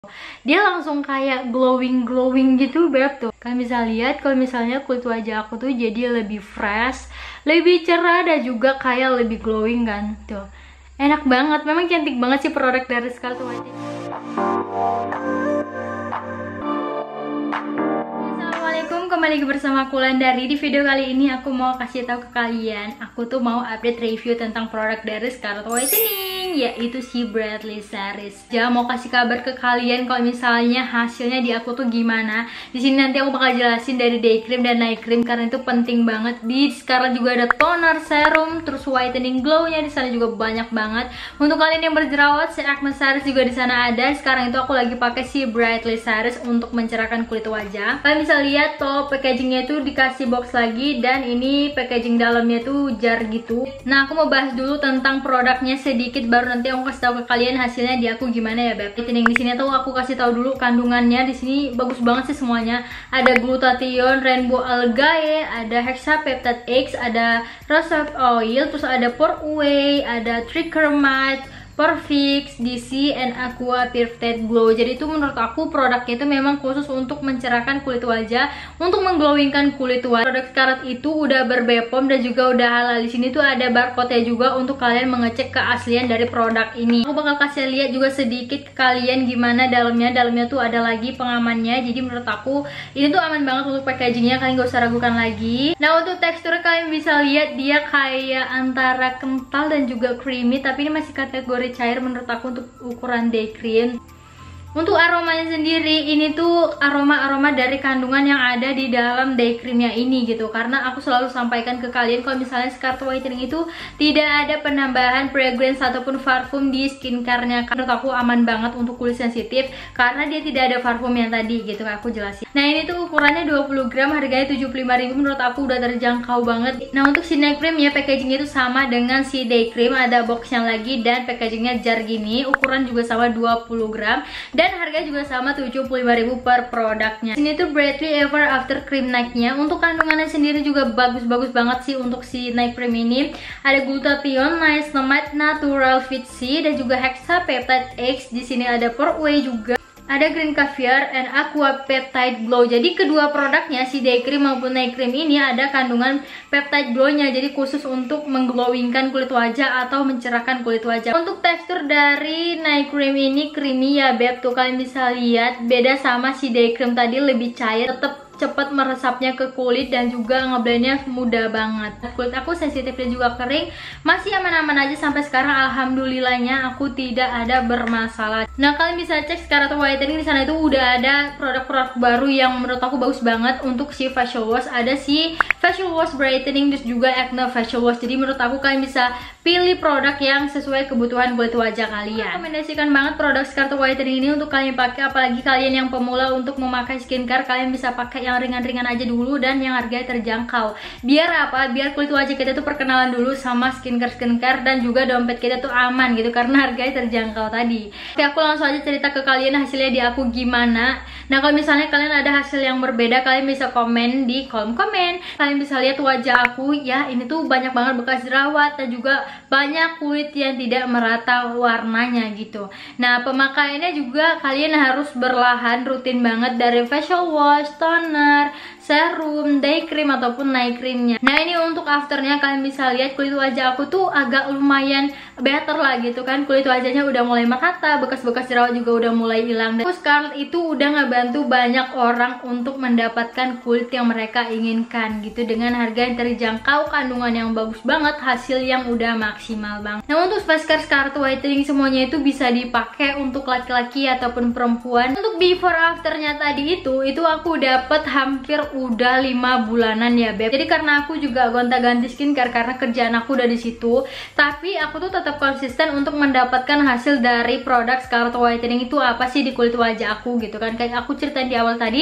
Dia langsung kayak glowing gitu beb tuh. Kalian bisa lihat kalau misalnya kulit wajah aku tuh jadi lebih fresh, lebih cerah, dan juga kayak lebih glowing kan tuh. Enak banget, memang cantik banget sih produk dari Scarlett White ini. Assalamualaikum, kembali lagi bersama aku Landari. Di video kali ini aku mau kasih tahu ke kalian, aku tuh mau update review tentang produk dari Scarlett Whitening, yaitu si Bradley Series. Ya, mau kasih kabar ke kalian kalau misalnya hasilnya di aku tuh gimana. Di sini nanti aku bakal jelasin dari day cream dan night cream karena itu penting banget. Di Scarlett juga ada toner, serum, terus whitening glow-nya di sana juga banyak banget. Untuk kalian yang berjerawat, si Acne Series juga di sana ada. Sekarang itu aku lagi pakai si Bradley Series untuk mencerahkan kulit wajah. Kalian bisa lihat tuh packagingnya itu dikasih box lagi, dan ini packaging dalamnya tuh jar gitu. Nah, aku mau bahas dulu tentang produknya sedikit, baru nanti aku kasih tahu ke kalian hasilnya di aku gimana ya beb. Whitening di sini tuh aku kasih tahu dulu kandungannya. Di sini bagus banget sih semuanya. Ada glutathione, rainbow algae, ada hexapeptide X, ada rosehip oil, terus ada pore whey, ada trichomite, Perfix, DC, and Aqua Perfect Glow. Jadi itu menurut aku produknya itu memang khusus untuk mencerahkan kulit wajah, untuk mengglowingkan kulit wajah. Produk Scarlett itu udah ber-BPOM dan juga udah halal. Di sini tuh ada barcode-nya juga untuk kalian mengecek keaslian dari produk ini. Aku bakal kasih lihat juga sedikit ke kalian gimana dalamnya. Dalamnya tuh ada lagi pengamannya. Jadi menurut aku ini tuh aman banget untuk packagingnya, kalian gak usah ragukan lagi. Nah, untuk tekstur kalian bisa lihat dia kayak antara kental dan juga creamy, tapi ini masih kategori cair menurut aku untuk ukuran day cream. Untuk aromanya sendiri, ini tuh aroma-aroma dari kandungan yang ada di dalam day creamnya ini gitu. Karena aku selalu sampaikan ke kalian kalau misalnya Scarlett Whitening itu tidak ada penambahan fragrance ataupun parfum di skincare-nya. Menurut aku aman banget untuk kulit sensitif karena dia tidak ada parfum yang tadi gitu, aku jelasin. Nah, ini tuh ukurannya 20 gram, harganya 75.000. Menurut aku udah terjangkau banget. Nah, untuk si night cream ya, packagingnya itu sama dengan si day cream, ada boxnya lagi dan packagingnya jar gini. Ukuran juga sama 20 gram. Dan harga juga sama 75.000 per produknya. Ini tuh Bradley Ever After Cream Night-nya. Untuk kandungannya sendiri juga bagus-bagus banget sih untuk si night cream ini. Ada glutathione, niacinamide, natural fit C, dan juga hexapeptide X. Di sini ada pore whey juga. Ada green caviar and aqua peptide glow. Jadi kedua produknya, si day cream maupun night cream ini ada kandungan peptide glow-nya. Jadi khusus untuk mengglowingkan kulit wajah atau mencerahkan kulit wajah. Untuk tekstur dari night cream ini creamy ya beb. Tuh kalian bisa lihat beda sama si day cream tadi, lebih cair, tetap cepat meresapnya ke kulit dan juga ngeblendnya mudah banget. Kulit aku sensitif dan juga kering, masih aman-aman aja sampai sekarang. Alhamdulillahnya aku tidak ada bermasalah. Nah, kalian bisa cek Scarlett Whitening di sana itu udah ada produk-produk baru yang menurut aku bagus banget. Untuk si facial wash ada si facial wash brightening, terus juga acne facial wash. Jadi menurut aku kalian bisa pilih produk yang sesuai kebutuhan kulit wajah kalian. Rekomendasikan banget produk Scarlett Whitening ini untuk kalian pakai, apalagi kalian yang pemula untuk memakai skincare. Kalian bisa pakai yang ringan-ringan aja dulu dan yang harganya terjangkau. Biar apa? Biar kulit wajah kita tuh perkenalan dulu sama skincare dan juga dompet kita tuh aman gitu karena harganya terjangkau tadi. Oke, aku langsung aja cerita ke kalian hasilnya di aku gimana. Nah, kalau misalnya kalian ada hasil yang berbeda, kalian bisa komen di kolom komen. Kalian bisa lihat wajah aku ya, ini tuh banyak banget bekas jerawat dan juga banyak kulit yang tidak merata warnanya gitu. Nah, pemakaiannya juga kalian harus berlahan, rutin banget dari facial wash, toner, serum, day cream ataupun night creamnya. Nah, ini untuk afternya kalian bisa lihat kulit wajah aku tuh agak lumayan better lah gitu kan. Kulit wajahnya udah mulai merata, bekas-bekas jerawat juga udah mulai hilang. Dan Scarlett itu udah ngebantu banyak orang untuk mendapatkan kulit yang mereka inginkan gitu dengan harga yang terjangkau, kandungan yang bagus banget, hasil yang udah maksimal banget. Nah, untuk face care Scarlett Whitening semuanya itu bisa dipakai untuk laki-laki ataupun perempuan. Untuk before afternya tadi itu aku dapet hampir udah 5 bulanan ya beb. Jadi karena aku juga gonta-ganti skincare karena kerjaan aku udah di situ, tapi aku tuh tetap konsisten untuk mendapatkan hasil dari produk Scarlett Whitening itu apa sih di kulit wajah aku gitu kan. Kayak aku ceritain di awal tadi,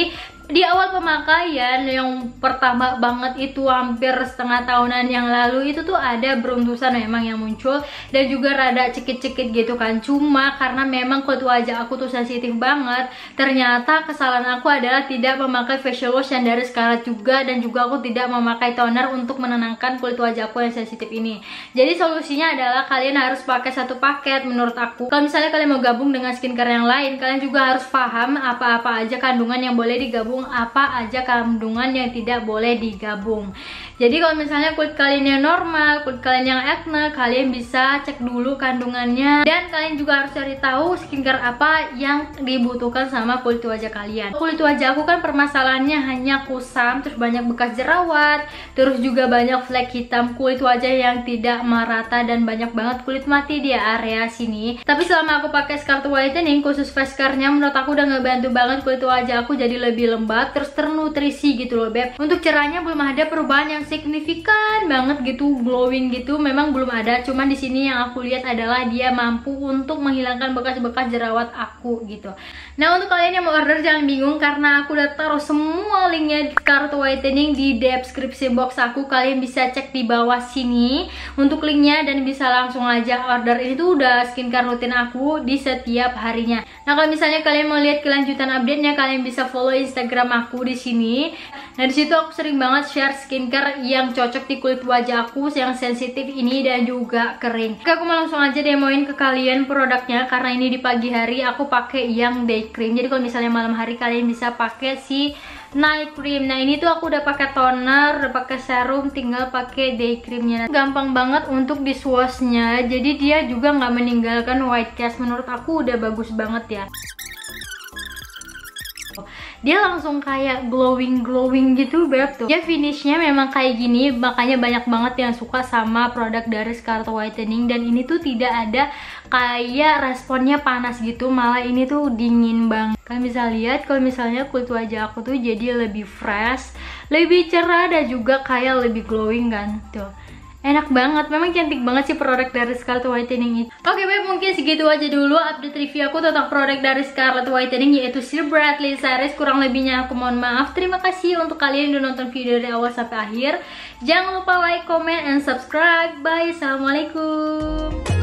Di awal pemakaian yang pertama banget itu hampir setengah tahunan yang lalu itu tuh ada beruntusan memang yang muncul dan juga rada cekit-cekit gitu kan. Cuma karena memang kulit wajah aku tuh sensitif banget, ternyata kesalahan aku adalah tidak memakai facial wash yang dari Scarlett juga, dan juga aku tidak memakai toner untuk menenangkan kulit wajahku yang sensitif ini. Jadi solusinya adalah kalian harus pakai satu paket menurut aku. Kalau misalnya kalian mau gabung dengan skincare yang lain, kalian juga harus paham apa-apa aja kandungan yang boleh digabung, apa aja kandungan yang tidak boleh digabung. Jadi kalau misalnya kulit kalian yang normal, kulit kalian yang acne, kalian bisa cek dulu kandungannya, dan kalian juga harus cari tahu skincare apa yang dibutuhkan sama kulit wajah kalian. Kulit wajah aku kan permasalahannya hanya kusam, terus banyak bekas jerawat, terus juga banyak flek hitam, kulit wajah yang tidak merata, dan banyak banget kulit mati di area sini. Tapi selama aku pakai Scarlett Whitening khusus face care-nya, menurut aku udah ngebantu banget kulit wajah aku jadi lebih lembab, terus ternutrisi gitu loh beb. Untuk cerahnya belum ada perubahan yang signifikan banget gitu, glowing gitu memang belum ada. Cuman di sini yang aku lihat adalah dia mampu untuk menghilangkan bekas-bekas jerawat aku gitu. Nah, untuk kalian yang mau order jangan bingung karena aku udah taruh semua linknya di Scarlett Whitening di deskripsi box aku. Kalian bisa cek di bawah sini untuk linknya dan bisa langsung aja order. Ini tuh udah skincare rutin aku di setiap harinya. Nah, kalau misalnya kalian mau lihat kelanjutan update-nya, kalian bisa follow Instagram aku di sini. Nah, di situ aku sering banget share skincare yang cocok di kulit wajah aku yang sensitif ini dan juga kering. Oke, aku mau langsung aja demoin ke kalian produknya karena ini di pagi hari aku pakai yang day cream. Jadi kalau misalnya malam hari kalian bisa pakai si night cream. Nah, ini tuh aku udah pakai toner, udah pakai serum, tinggal pakai day creamnya. Gampang banget untuk di swatchnya, jadi dia juga nggak meninggalkan white cast. Menurut aku udah bagus banget ya. Dia langsung kayak glowing gitu beb tuh. Ya finishnya memang kayak gini, makanya banyak banget yang suka sama produk dari Scarlett Whitening. Dan ini tuh tidak ada kayak responnya panas gitu, malah ini tuh dingin banget. Kalian bisa lihat kalau misalnya kulit wajah aku tuh jadi lebih fresh, lebih cerah, dan juga kayak lebih glowing kan tuh. Enak banget, memang cantik banget sih produk dari Scarlett Whitening itu. Oke baik, mungkin segitu aja dulu update review aku tentang produk dari Scarlett Whitening, yaitu si Bradley Series. Kurang lebihnya aku mohon maaf. Terima kasih untuk kalian yang udah nonton video dari awal sampai akhir. Jangan lupa like, comment, and subscribe. Bye, assalamualaikum.